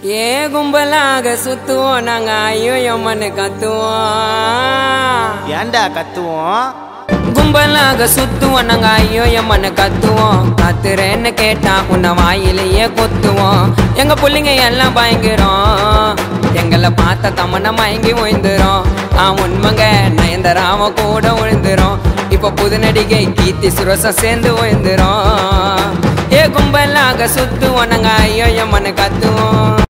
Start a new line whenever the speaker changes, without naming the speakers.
ஏ கும்பலாக சுத்துவோம் நாங்க ஐயோ எம்மனு கத்துவோம்.
ஏண்டா கத்துவோம்?
கும்பலாக சுத்துவோம் நாங்க ஐயோ எம்மனு கத்துவோம். கத்துறேன்னு கேட்டா உன்னை வாயிலேயே கொத்துவோம். எங்க புள்ளிங்க எல்லாம் பயங்கரம், எங்களை பார்த்த தமனை மயங்கி விழுந்துரும். உண்மைங்க நயன்தாராவ கூட விழுந்துரும். இப்ப புது நடிகை கீர்த்தி சுரேஷும் சேர்ந்து விழுந்துரும். ஏ கும்பலாக சுத்துவோம் நாங்க ஐயோ எம்மனு கத்துவோம்.